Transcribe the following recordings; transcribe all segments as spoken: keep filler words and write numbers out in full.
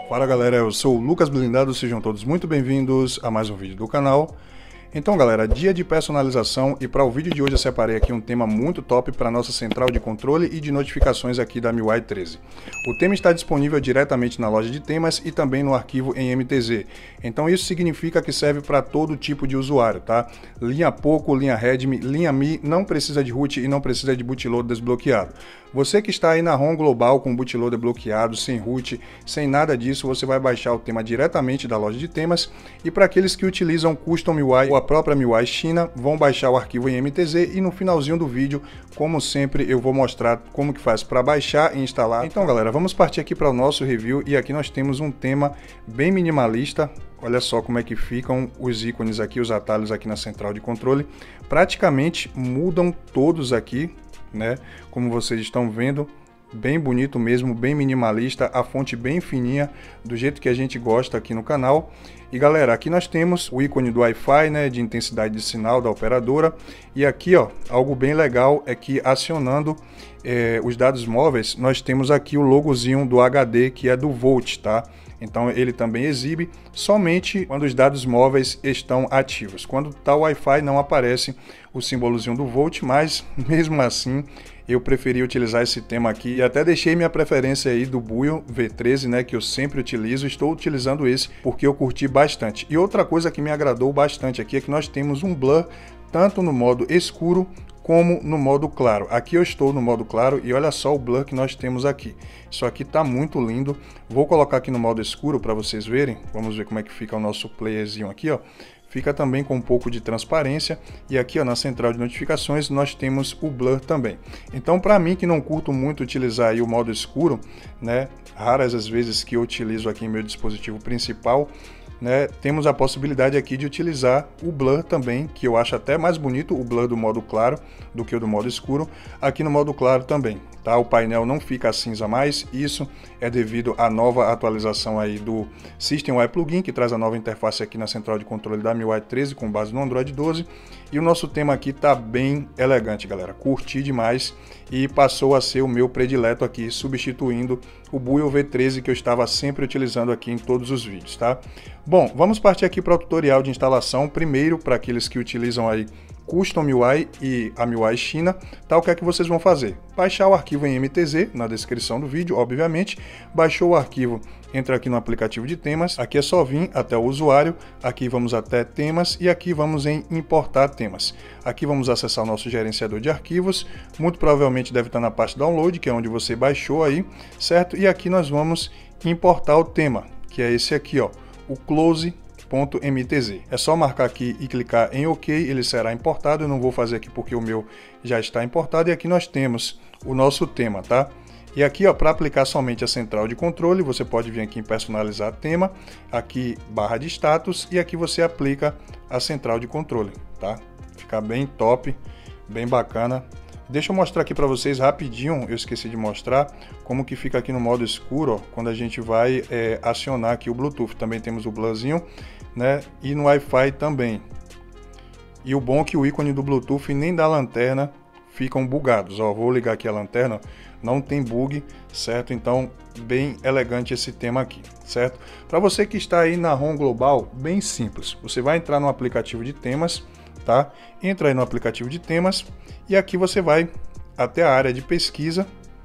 Fala galera, eu sou o Lucas Blindado, sejam todos muito bem-vindos a mais um vídeo do canal. Então galera, dia de personalização, e para o vídeo de hoje eu separei aqui um tema muito top para nossa central de controle e de notificações aqui da M I U I treze. O tema está disponível diretamente na loja de temas e também no arquivo em M T Z. Então isso significa que serve para todo tipo de usuário, tá? Linha Poco, linha Redmi, linha Mi, não precisa de root e não precisa de bootloader desbloqueado. Você que está aí na ROM global com bootloader bloqueado, sem root, sem nada disso, você vai baixar o tema diretamente da loja de temas. E para aqueles que utilizam Custom M I U I ou a própria M I U I China, vão baixar o arquivo em M T Z e no finalzinho do vídeo, como sempre, eu vou mostrar como que faz para baixar e instalar. Então galera, vamos partir aqui para o nosso review e aqui nós temos um tema bem minimalista. Olha só como é que ficam os ícones aqui, os atalhos aqui na central de controle. Praticamente mudam todos aqui, né? Como vocês estão vendo, bem bonito mesmo, bem minimalista, a fonte bem fininha, do jeito que a gente gosta aqui no canal. E galera, aqui nós temos o ícone do Wi-Fi, né, de intensidade de sinal da operadora. E aqui, ó, algo bem legal é que acionando é, os dados móveis, nós temos aqui o logozinho do H D, que é do Volt, tá? Então ele também exibe somente quando os dados móveis estão ativos. Quando está o Wi-Fi não aparece o símbolozinho do Volt, mas mesmo assim eu preferi utilizar esse tema aqui e até deixei minha preferência aí do Buio V treze, né, que eu sempre utilizo. Estou utilizando esse porque eu curti bastante. E outra coisa que me agradou bastante aqui é que nós temos um blur tanto no modo escuro como no modo claro. Aqui eu estou no modo claro e olha só o blur que nós temos aqui. Isso aqui tá muito lindo. Vou colocar aqui no modo escuro para vocês verem. Vamos ver como é que fica o nosso playerzinho aqui, ó. Fica também com um pouco de transparência e aqui, ó, na central de notificações nós temos o blur também. Então, para mim que não curto muito utilizar aí o modo escuro, né, raras as vezes que eu utilizo aqui em meu dispositivo principal, né, temos a possibilidade aqui de utilizar o blur também, que eu acho até mais bonito o blur do modo claro do que o do modo escuro, aqui no modo claro também, tá? O painel não fica cinza mais, isso é devido à nova atualização aí do System U I Plugin, que traz a nova interface aqui na central de controle da M I U I treze com base no Android doze, e o nosso tema aqui tá bem elegante, galera, curti demais e passou a ser o meu predileto aqui, substituindo o Buio V treze que eu estava sempre utilizando aqui em todos os vídeos, tá? Bom, vamos partir aqui para o tutorial de instalação. Primeiro, para aqueles que utilizam aí Custom M I U I e a M I U I China, tá? O que é que vocês vão fazer? Baixar o arquivo em M T Z, na descrição do vídeo, obviamente. Baixou o arquivo, entra aqui no aplicativo de temas, aqui é só vir até o usuário, aqui vamos até temas e aqui vamos em importar temas. Aqui vamos acessar o nosso gerenciador de arquivos, muito provavelmente deve estar na parte download, que é onde você baixou aí, certo? E aqui nós vamos importar o tema, que é esse aqui, ó, o close.mtz. É só marcar aqui e clicar em OK, ele será importado. Eu não vou fazer aqui porque o meu já está importado. E aqui nós temos o nosso tema, tá? E aqui, ó, para aplicar somente a central de controle, você pode vir aqui em personalizar tema, aqui barra de status, e aqui você aplica a central de controle, tá? Fica bem top, bem bacana. Deixa eu mostrar aqui para vocês rapidinho, eu esqueci de mostrar como que fica aqui no modo escuro, ó, quando a gente vai é, acionar aqui o Bluetooth. Também temos o blurzinho, né, e no Wi-Fi também. E o bom é que o ícone do Bluetooth nem da lanterna ficam bugados, ó. Vou ligar aqui a lanterna, não tem bug, certo? Então, bem elegante esse tema aqui, certo? Para você que está aí na ROM global, bem simples. Você vai entrar no aplicativo de temas, tá? Entra aí no aplicativo de temas e aqui você vai até a área de pesquisa,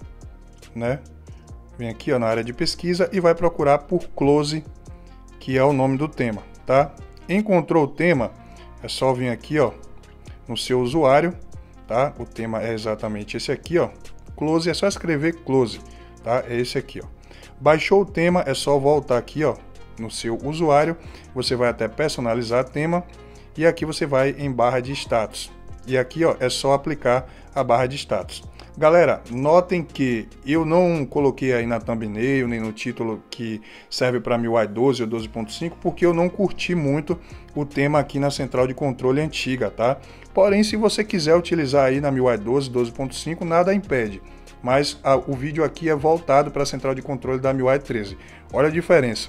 né? Vem aqui, ó, na área de pesquisa e vai procurar por Close, que é o nome do tema, tá? Encontrou o tema, é só vir aqui, ó, no seu usuário, tá? O tema é exatamente esse aqui, ó. Close, é só escrever Close, tá? É esse aqui, ó. Baixou o tema, é só voltar aqui, ó, no seu usuário, você vai até personalizar tema. E aqui você vai em barra de status. E aqui, ó, é só aplicar a barra de status. Galera, notem que eu não coloquei aí na thumbnail, nem no título que serve para M I U I doze ou doze ponto cinco, porque eu não curti muito o tema aqui na central de controle antiga, tá? Porém, se você quiser utilizar aí na M I U I doze, doze ponto cinco, nada impede. Mas a, o vídeo aqui é voltado para a central de controle da M I U I treze. Olha a diferença.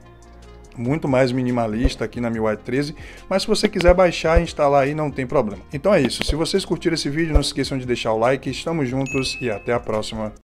Muito mais minimalista aqui na M I U I treze, mas se você quiser baixar e instalar aí não tem problema. Então é isso, se vocês curtiram esse vídeo não se esqueçam de deixar o like, estamos juntos e até a próxima.